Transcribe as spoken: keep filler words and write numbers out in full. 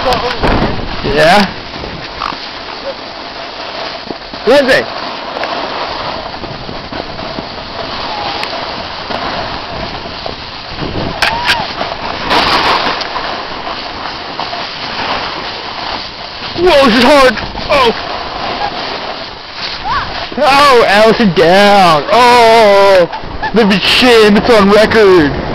Yeah? Lindsay! Whoa, this is hard! Oh! Oh, Allison down! Oh! That'd be shame, it's on record!